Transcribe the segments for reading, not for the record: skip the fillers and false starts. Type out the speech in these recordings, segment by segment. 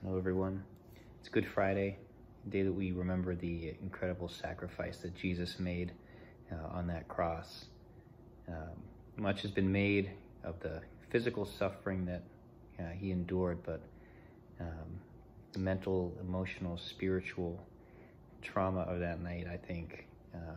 Hello everyone. It's Good Friday, the day that we remember the incredible sacrifice that Jesus made on that cross. Much has been made of the physical suffering that he endured, but the mental, emotional, spiritual trauma of that night, I think,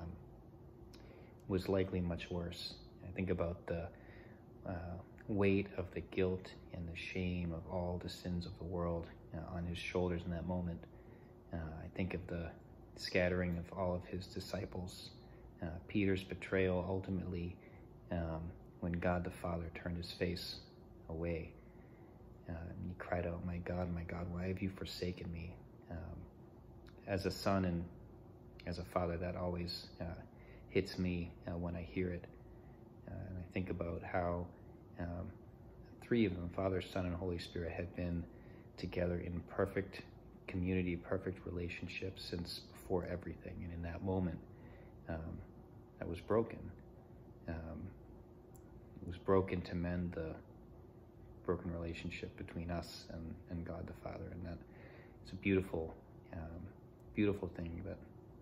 was likely much worse. I think about the weight of the guilt and the shame of all the sins of the world on his shoulders in that moment. I think of the scattering of all of his disciples, Peter's betrayal ultimately, when God the Father turned his face away. And he cried out, my God, why have you forsaken me?" As a son and as a father, that always hits me when I hear it. And I think about how three of them, Father, Son, and Holy Spirit, had been together in perfect community, perfect relationship since before everything. And in that moment, that was broken. It was broken to mend the broken relationship between us and God the Father. And that it's a beautiful, beautiful thing, but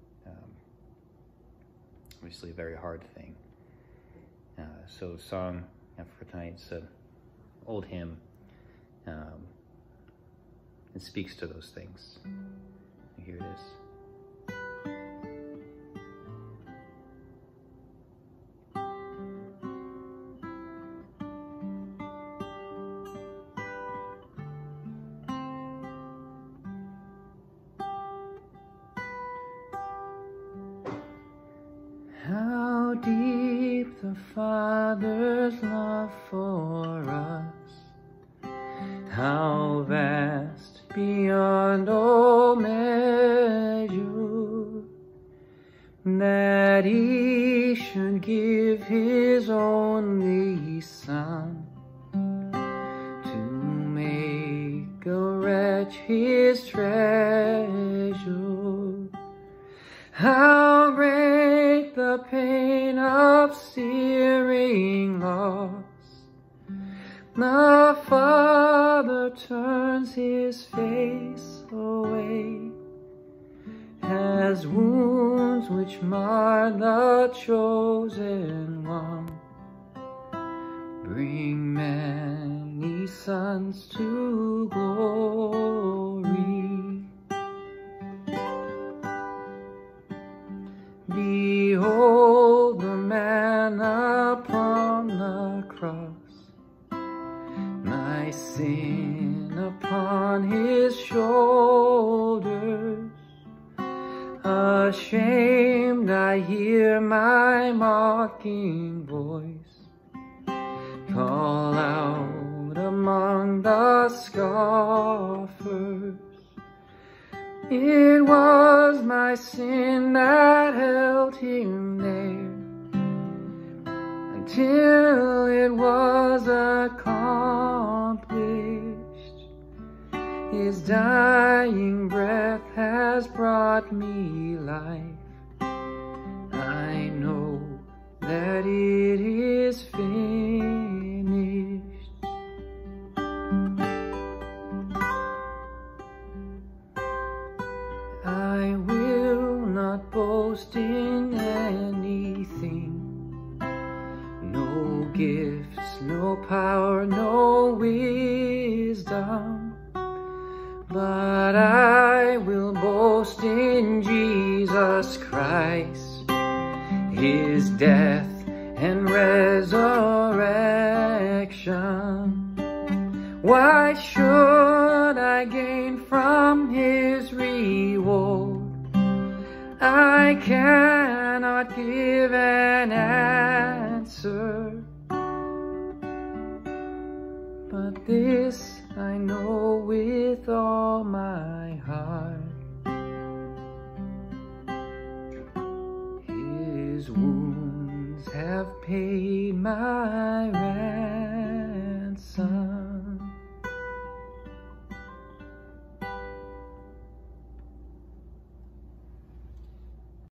obviously a very hard thing. So song for tonight's an old hymn. It speaks to those things. Here it is. How deep the Father's love for us, how vast beyond all measure, that he should give his only Son to make a wretch his treasure. How great the pain of searing loss, the Father turns his face away, as wounds which mar the chosen one bring many sons to glory. Behold the man upon the cross, my sin upon his shoulders. Ashamed I hear my mocking voice call out among the scoffers. It was my sin that held him there until it was accomplished. His dying breath has brought me life. I know that it is finished. I will not boast in anything, no gifts, no power, no wisdom, but I will boast in Jesus Christ, his death and resurrection. Why should I gain from his reward? I cannot give an answer, but this I know with all my heart. His wounds have paid my ransom.